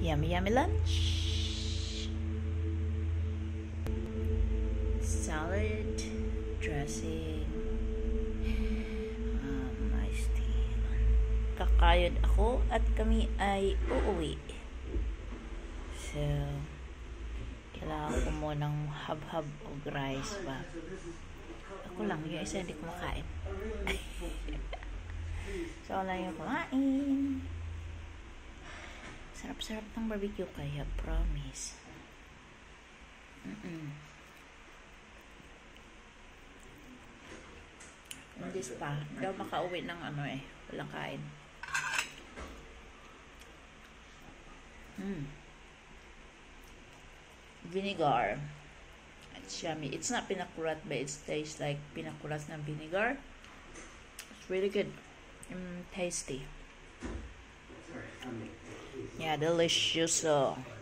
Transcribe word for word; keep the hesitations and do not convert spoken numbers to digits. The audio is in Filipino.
Yummy, yummy lunch. Salad, dressing, um, iced tea. Kakayod ako at kami ay uuwi. So, kailangan ko munang hab-hab o rice ba. Ako lang, yung isa hindi kumakain. So, ako lang yung kumain. Sarap-sarap ng barbecue kaya, promise. Mm-mm. Hindi pa. Hindi ako makauwi ng ano eh. Walang kain. Mm. Vinegar. It's yummy. It's not pinakurat, but it tastes like pinakurat na vinegar. It's really good. Mm, tasty. Yeah, delicious.